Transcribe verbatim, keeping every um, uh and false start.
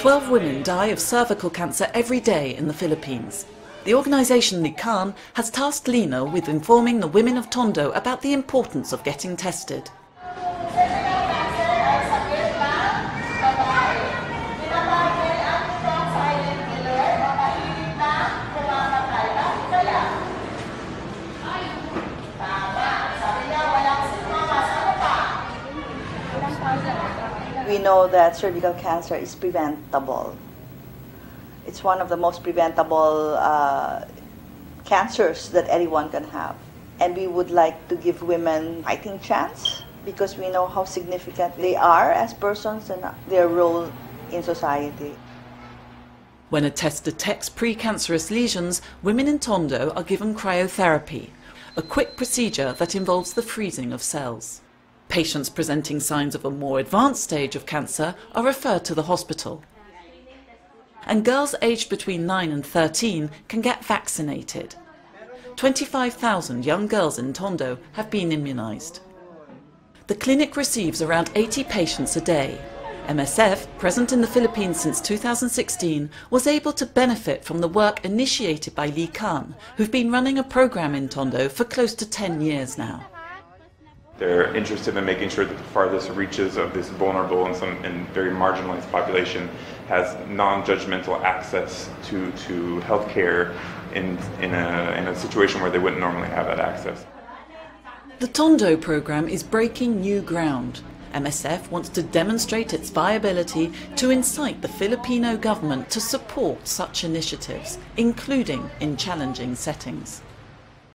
Twelve women die of cervical cancer every day in the Philippines. The organisation Lican has tasked Lina with informing the women of Tondo about the importance of getting tested. We know that cervical cancer is preventable. It's one of the most preventable uh, cancers that anyone can have. And we would like to give women a fighting chance because we know how significant they are as persons and their role in society. When a test detects precancerous lesions, women in Tondo are given cryotherapy, a quick procedure that involves the freezing of cells. Patients presenting signs of a more advanced stage of cancer are referred to the hospital. And girls aged between nine and thirteen can get vaccinated. twenty-five thousand young girls in Tondo have been immunised. The clinic receives around eighty patients a day. M S F, present in the Philippines since two thousand sixteen, was able to benefit from the work initiated by Lican, who've been running a programme in Tondo for close to ten years now. They're interested in making sure that the farthest reaches of this vulnerable and, some, and very marginalized population has non-judgmental access to, to health care in, in, a, in a situation where they wouldn't normally have that access. The Tondo programme is breaking new ground. M S F wants to demonstrate its viability to incite the Filipino government to support such initiatives, including in challenging settings.